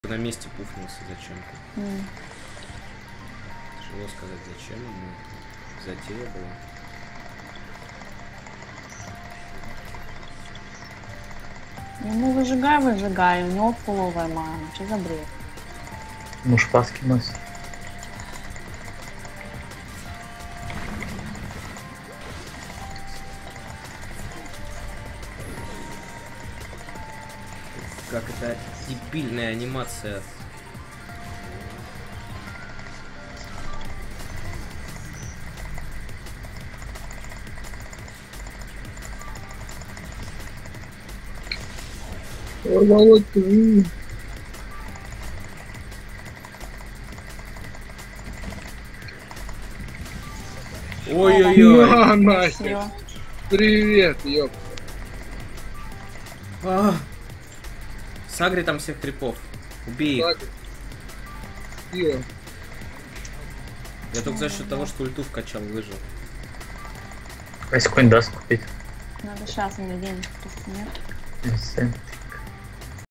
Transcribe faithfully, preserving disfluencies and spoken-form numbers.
На месте пуфнулся зачем-то. Mm. Тяжело сказать, зачем ему затея была. Ему выжигай, выжигай, у него фуловая мана. Что за бред? Ну, шпаски носит. Как это дебильная анимация. Володь, Ой-ой-ой. на нахер. Всё. Привет, ёп. А. Сагри там всех крипов. Убей их. Так. Ё. Я только за счет того, что ульту вкачал, выжил. А если какой-нибудь даст купить? Надо сейчас, у меня денег просто нет. Не знаю.